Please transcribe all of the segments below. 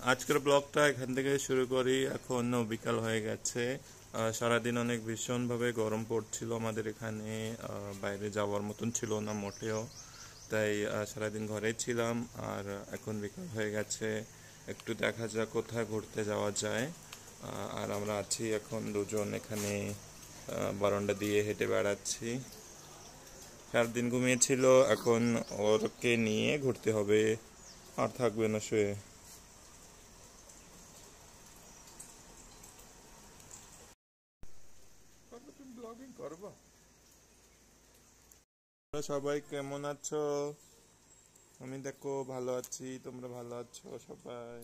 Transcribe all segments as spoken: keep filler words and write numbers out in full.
আজকের ব্লগটা এখান থেকে শুরু করি। এখন বিকাল হয়ে গেছে। সারাদিন অনেক ভীষণভাবে গরম পড়ছিল আমাদের এখানে, বাইরে যাওয়ার মতন ছিল না মোটেও, তাই সারাদিন ঘরেই ছিলাম। আর এখন বিকাল হয়ে গেছে, একটু দেখা যাক কোথায় ঘুরতে যাওয়া যায়। আর আমরা আছি এখন দুজন এখানে বারান্দা দিয়ে হেঁটে বেড়াচ্ছি। সারাদিন ঘুমিয়েছিল, এখন ওরকে নিয়ে ঘুরতে হবে, আর থাকবে না শুয়ে। সবাই কেমন আছো? আমি দেখো ভালো আছি, তোমরা ভালো আছো সবাই?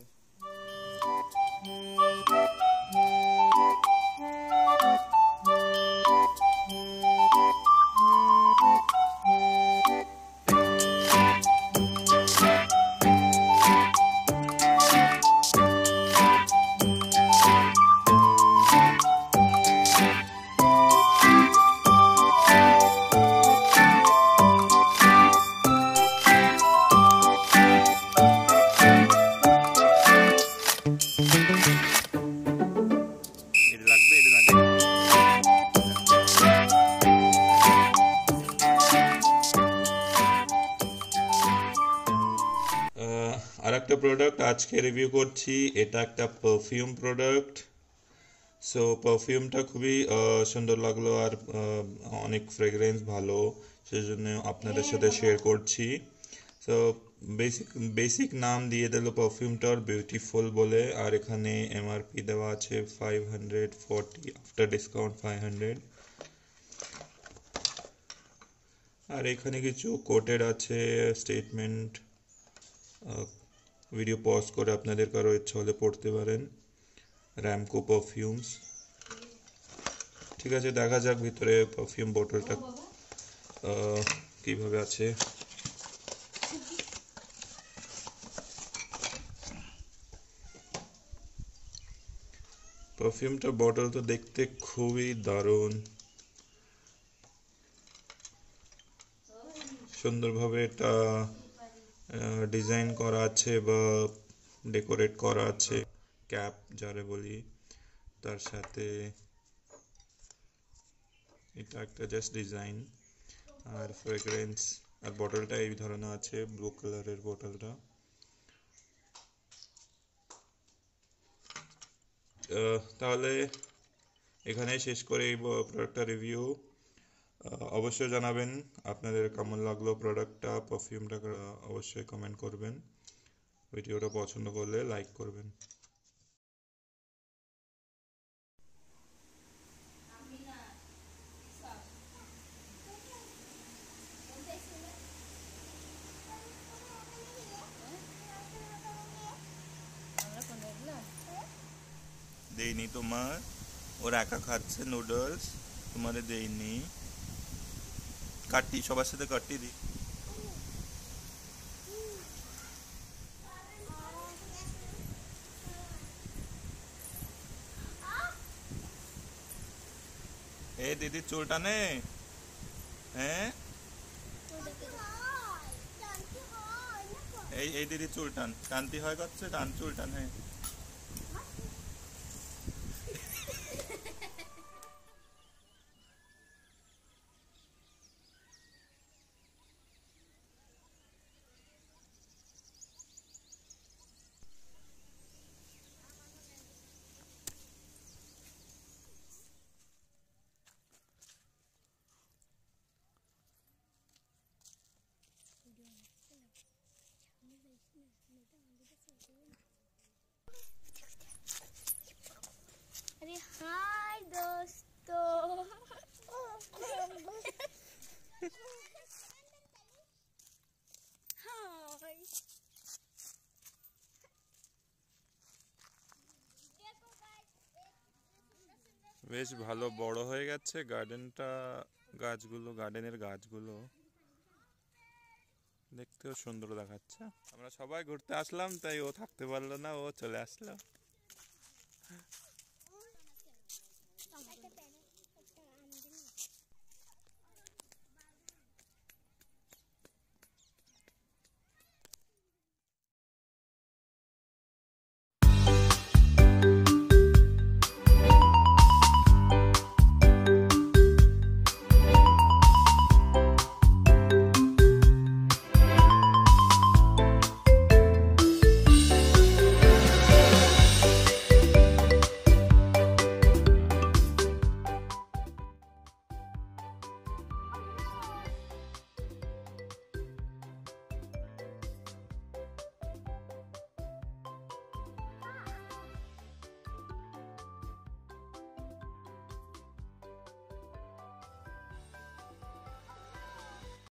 আর একটা প্রোডাক্ট আজকে রিভিউ করছি, এটা একটা পারফিউম প্রোডাক্ট। সো পারফিউমটা খুবই সুন্দর লাগলো, আর অনেক ফ্রেগরেন্স ভালো, সেজন্য আপনাদের সাথে শেয়ার করছি। সো বেসিক বেসিক নাম দিয়ে দিল পারফিউমটার বিউটিফুল বলে, আর এখানে এমআরপি দেওয়া আছে five hundred forty, after discount five hundred. আর এখানে কিছু কোটেড আছে স্টেটমেন্ট, ভিডিও পজ করে আপনাদের কারো ইচ্ছা হলে পড়তে পারেন। র্যামকো পারফিউমস। ঠিক আছে, দেখা যাক ভিতরে পারফিউম বোতলটা কিভাবে আছে। পারফিউমটা বটল তো দেখতে খুবই দারুণ, সুন্দরভাবে এটা ডিজাইন করা আছে বা ডেকোরেট করা আছে, ক্যাপ যারে বলি, তার সাথে এটা একটা জাস্ট ডিজাইন আর ফ্রেগ্রেন্স। আর বটলটা এই ধরনের আছে, ব্লু কালারের বটলটা। তাহলে এখানে শেষ করে এই প্রোডাক্টটা রিভিউ। অবশ্যই জানাবেন আপনাদের কেমন লাগলো প্রোডাক্টটা, পারফিউমটা অবশ্যই কমেন্ট করবেন। ভিডিওটা পছন্দ করলে লাইক করবেন। দেইনি তোমার, ওর একা খাচ্ছে নুডলস, তোমারে দেইনি। কাটি সবার সাথে কাটি দি। এ দিদি চুলটা নে। হ্যাঁ এই এই দিদি চুল টান, টানতি হয় করছে, টান চুল টান। হ্যাঁ अरे हाय दोस्तों। हाय বেশ ভালো বড় হয়ে গেছে গার্ডেনটা, গাছগুলো, গার্ডেনের গাছগুলো দেখতেও সুন্দর দেখাচ্ছে। আমরা সবাই ঘুরতে আসলাম, তাই ও থাকতে পারলো না, ও চলে আসলো।